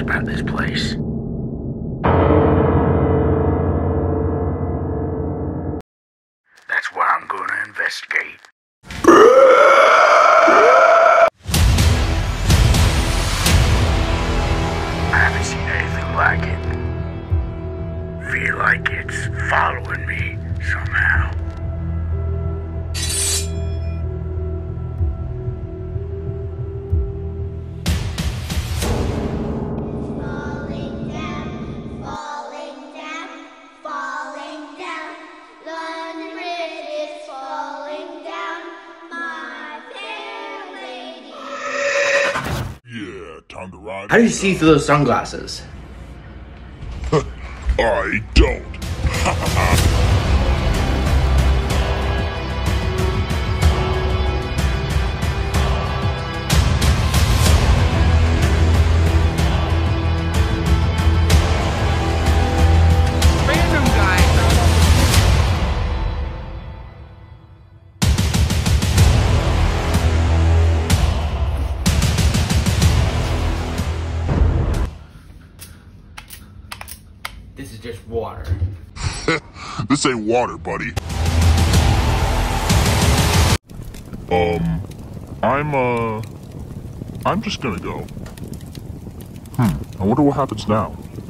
about this place. That's why I'm gonna investigate. I haven't seen anything like it. Feel like it's following me somehow. Time to ride. How do you see through those sunglasses? I don't. Random guy. This is just water. This ain't water, buddy. I'm just gonna go. I wonder what happens now.